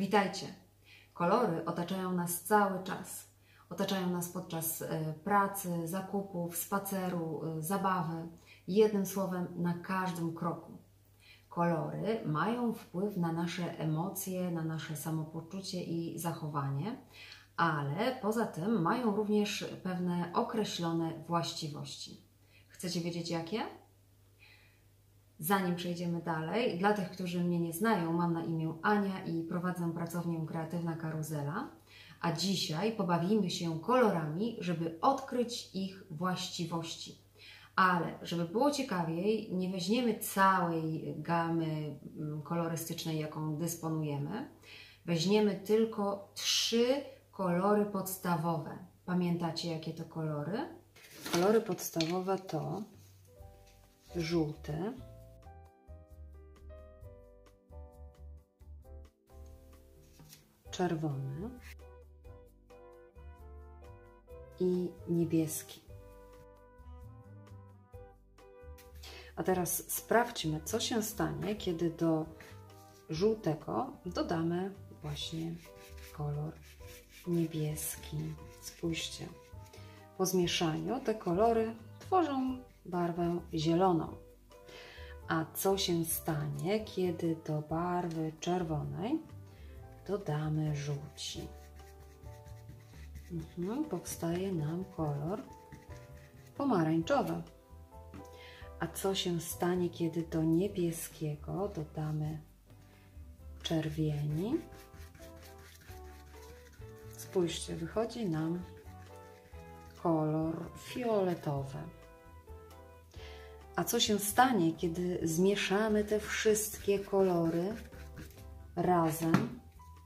Witajcie! Kolory otaczają nas cały czas. Otaczają nas podczas pracy, zakupów, spaceru, zabawy. Jednym słowem, na każdym kroku. Kolory mają wpływ na nasze emocje, na nasze samopoczucie i zachowanie, ale poza tym mają również pewne określone właściwości. Chcecie wiedzieć jakie? Zanim przejdziemy dalej, dla tych, którzy mnie nie znają, mam na imię Ania i prowadzę pracownię Kreatywna Karuzela, a dzisiaj pobawimy się kolorami, żeby odkryć ich właściwości. Ale żeby było ciekawiej, nie weźmiemy całej gamy kolorystycznej, jaką dysponujemy. Weźmiemy tylko 3 kolory podstawowe. Pamiętacie, jakie to kolory? Kolory podstawowe to żółty, czerwony i niebieski. A teraz sprawdźmy, co się stanie, kiedy do żółtego dodamy właśnie kolor niebieski. Spójrzcie, po zmieszaniu te kolory tworzą barwę zieloną. A co się stanie, kiedy do barwy czerwonej dodamy żółci? Powstaje nam kolor pomarańczowy. A co się stanie, kiedy do niebieskiego dodamy czerwieni? Spójrzcie, wychodzi nam kolor fioletowy. A co się stanie, kiedy zmieszamy te wszystkie kolory razem?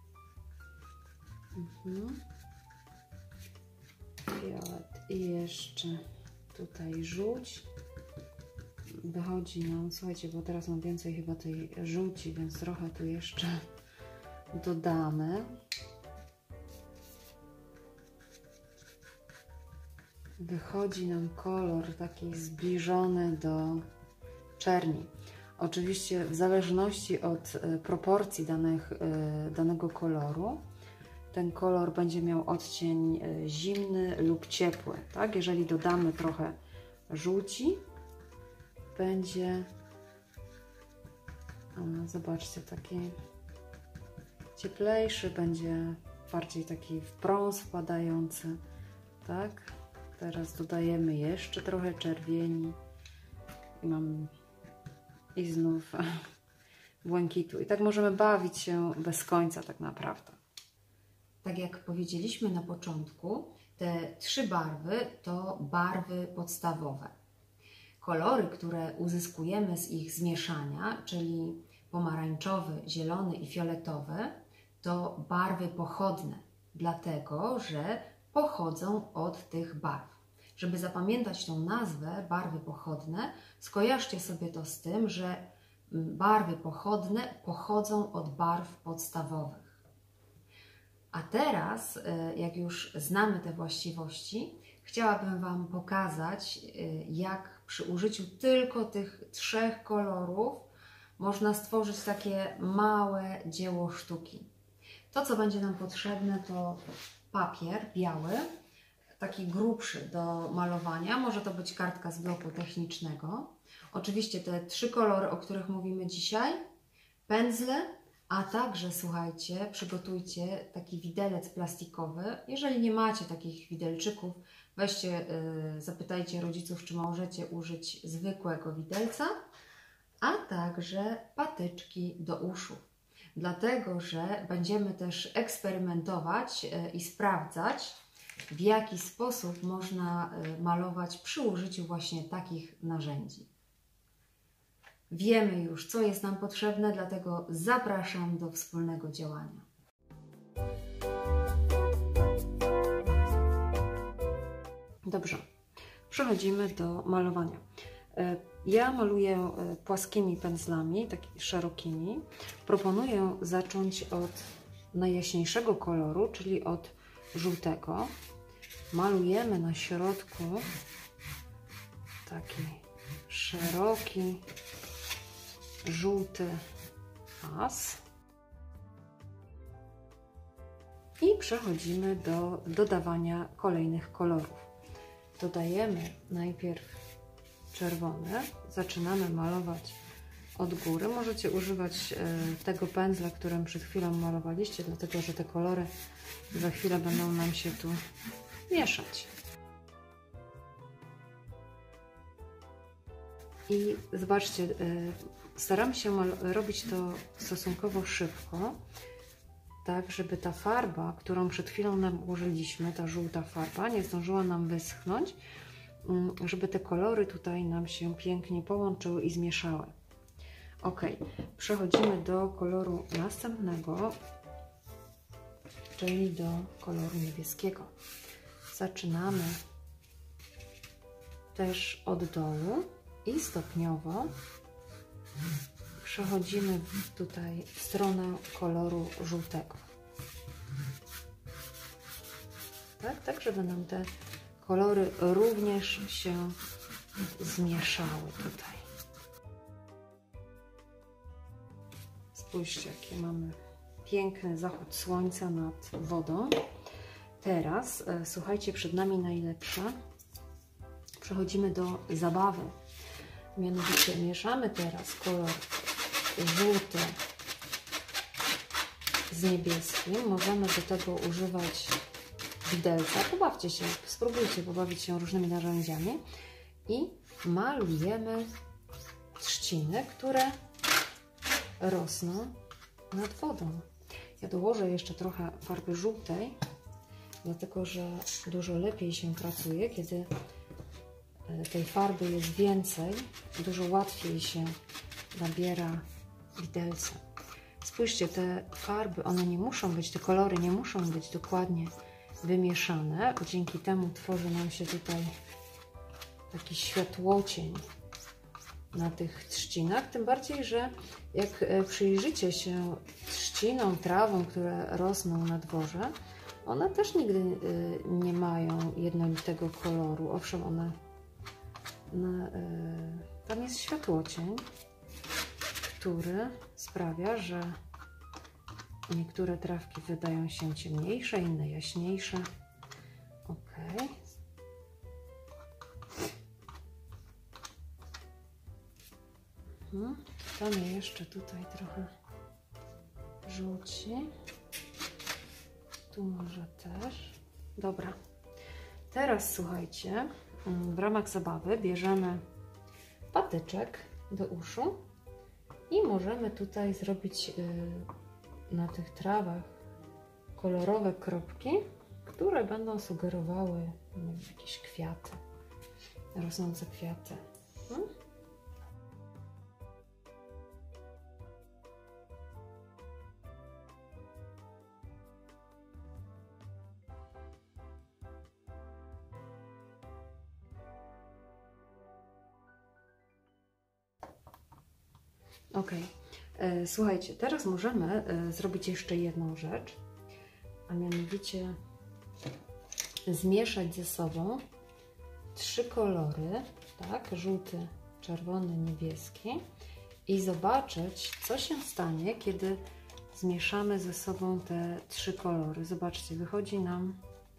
Fiolet i jeszcze tutaj żółć. Wychodzi nam, słuchajcie, bo teraz mam więcej chyba tej żółci, więc trochę tu jeszcze dodamy. Wychodzi nam kolor taki zbliżony do czerni. Oczywiście w zależności od proporcji danego koloru, ten kolor będzie miał odcień zimny lub ciepły. Tak? Jeżeli dodamy trochę żółci, będzie, zobaczcie, taki cieplejszy, będzie bardziej taki w brąz wpadający, tak? Teraz dodajemy jeszcze trochę czerwieni i znów błękitu. I tak możemy bawić się bez końca tak naprawdę. Tak jak powiedzieliśmy na początku, te 3 barwy to barwy podstawowe. Kolory, które uzyskujemy z ich zmieszania, czyli pomarańczowy, zielony i fioletowy, to barwy pochodne, dlatego że pochodzą od tych barw. Żeby zapamiętać tą nazwę, barwy pochodne, skojarzcie sobie to z tym, że barwy pochodne pochodzą od barw podstawowych. A teraz, jak już znamy te właściwości, chciałabym Wam pokazać, jak przy użyciu tylko tych 3 kolorów można stworzyć takie małe dzieło sztuki. To, co będzie nam potrzebne, to papier biały, taki grubszy do malowania. Może to być kartka z bloku technicznego. Oczywiście te 3 kolory, o których mówimy dzisiaj, pędzle, a także, słuchajcie, przygotujcie taki widelec plastikowy. Jeżeli nie macie takich widelczyków, weźcie, zapytajcie rodziców, czy możecie użyć zwykłego widelca, a także patyczki do uszu. Dlatego, że będziemy też eksperymentować i sprawdzać, w jaki sposób można malować przy użyciu właśnie takich narzędzi. Wiemy już, co jest nam potrzebne, dlatego zapraszam do wspólnego działania. Dobrze, przechodzimy do malowania. Ja maluję płaskimi pędzlami, takimi szerokimi. Proponuję zacząć od najjaśniejszego koloru, czyli od żółtego. Malujemy na środku taki szeroki, żółty pas. I przechodzimy do dodawania kolejnych kolorów. Dodajemy najpierw czerwone, zaczynamy malować od góry. Możecie używać tego pędzla, którym przed chwilą malowaliście, dlatego że te kolory za chwilę będą nam się tu mieszać. I zobaczcie, staram się robić to stosunkowo szybko, tak żeby ta farba, którą przed chwilą nałożyliśmy, ta żółta farba, nie zdążyła nam wyschnąć, żeby te kolory tutaj nam się pięknie połączyły i zmieszały. Ok, przechodzimy do koloru następnego, czyli do koloru niebieskiego. Zaczynamy też od dołu i stopniowo przechodzimy tutaj w stronę koloru żółtego. Tak, żeby nam te kolory również się zmieszały tutaj. Spójrzcie, jaki mamy piękny zachód słońca nad wodą. Teraz, słuchajcie, przed nami najlepsze. Przechodzimy do zabawy. Mianowicie mieszamy teraz kolor żółty z niebieskim. Możemy do tego używać widelca. Pobawcie się, spróbujcie pobawić się różnymi narzędziami. I malujemy trzciny, które rosną nad wodą. Ja dołożę jeszcze trochę farby żółtej, dlatego że dużo lepiej się pracuje, kiedy tej farby jest więcej, dużo łatwiej się nabiera widelcem. Spójrzcie, te farby, one nie muszą być, te kolory nie muszą być dokładnie wymieszane, bo dzięki temu tworzy nam się tutaj taki światłocień na tych trzcinach, tym bardziej, że jak przyjrzycie się trzcinom, trawom, które rosną na dworze, one też nigdy nie mają jednolitego koloru. Owszem, tam jest światłocień, który sprawia, że niektóre trawki wydają się ciemniejsze, inne jaśniejsze. Ok. Damy jeszcze tutaj trochę żółci. Tu może też. Dobra. Teraz słuchajcie, w ramach zabawy bierzemy patyczek do uszu i możemy tutaj zrobić na tych trawach kolorowe kropki, które będą sugerowały jakieś kwiaty, rosnące kwiaty. Ok, słuchajcie, teraz możemy zrobić jeszcze jedną rzecz, a mianowicie zmieszać ze sobą trzy kolory, tak, żółty, czerwony, niebieski i zobaczyć, co się stanie, kiedy zmieszamy ze sobą te trzy kolory. Zobaczcie, wychodzi nam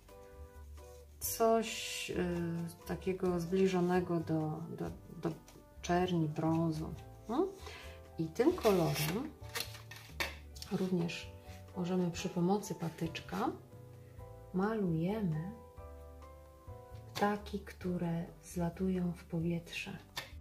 coś takiego zbliżonego do czerni, brązu. I tym kolorem również możemy przy pomocy patyczka malujemy ptaki, które zlatują w powietrze.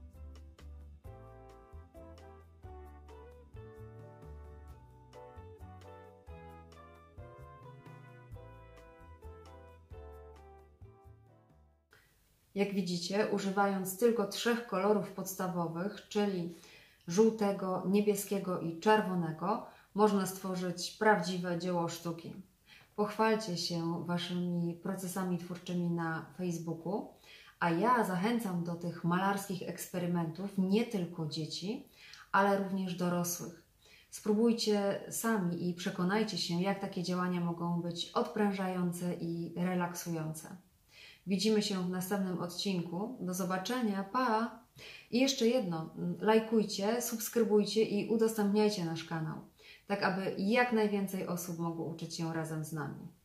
Jak widzicie, używając tylko trzech kolorów podstawowych, czyli żółtego, niebieskiego i czerwonego, można stworzyć prawdziwe dzieło sztuki. Pochwalcie się Waszymi procesami twórczymi na Facebooku, a ja zachęcam do tych malarskich eksperymentów nie tylko dzieci, ale również dorosłych. Spróbujcie sami i przekonajcie się, jak takie działania mogą być odprężające i relaksujące. Widzimy się w następnym odcinku. Do zobaczenia, pa! I jeszcze jedno, lajkujcie, subskrybujcie i udostępniajcie nasz kanał. tak aby jak najwięcej osób mogło uczyć się razem z nami.